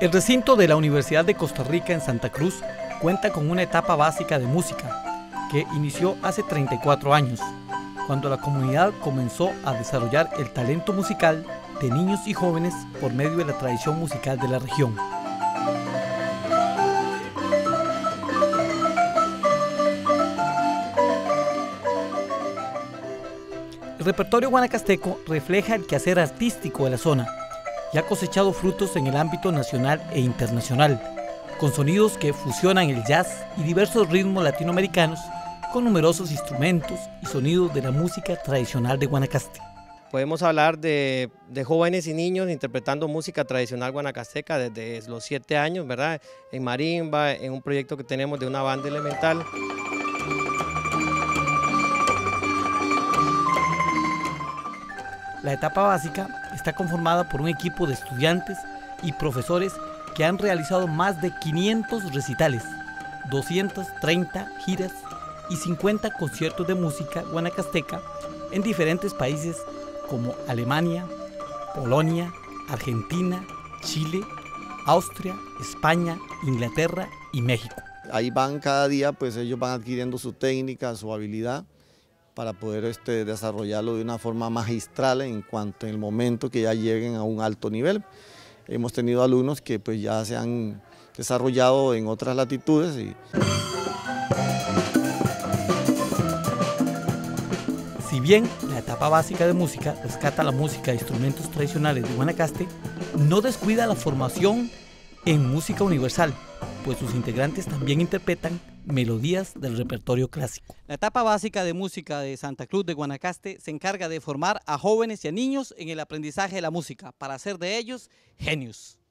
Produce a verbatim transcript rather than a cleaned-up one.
El recinto de la Universidad de Costa Rica en Santa Cruz cuenta con una etapa básica de música que inició hace treinta y cuatro años, cuando la comunidad comenzó a desarrollar el talento musical de niños y jóvenes por medio de la tradición musical de la región. El repertorio guanacasteco refleja el quehacer artístico de la zona y ha cosechado frutos en el ámbito nacional e internacional, con sonidos que fusionan el jazz y diversos ritmos latinoamericanos con numerosos instrumentos y sonidos de la música tradicional de Guanacaste. Podemos hablar de, de jóvenes y niños interpretando música tradicional guanacasteca desde los siete años, ¿verdad? En marimba, en un proyecto que tenemos de una banda elemental. La etapa básica está conformada por un equipo de estudiantes y profesores que han realizado más de quinientos recitales, doscientas treinta giras y cincuenta conciertos de música guanacasteca en diferentes países como Alemania, Polonia, Argentina, Chile, Austria, España, Inglaterra y México. Ahí van cada día, pues ellos van adquiriendo su técnica, su habilidad, para poder este, desarrollarlo de una forma magistral en cuanto en el momento que ya lleguen a un alto nivel. Hemos tenido alumnos que pues ya se han desarrollado en otras latitudes. Y... Si bien la etapa básica de música rescata la música de instrumentos tradicionales de Guanacaste, no descuida la formación en música universal, pues sus integrantes también interpretan melodías del repertorio clásico. La etapa básica de música de Santa Cruz de Guanacaste se encarga de formar a jóvenes y a niños en el aprendizaje de la música para hacer de ellos genios.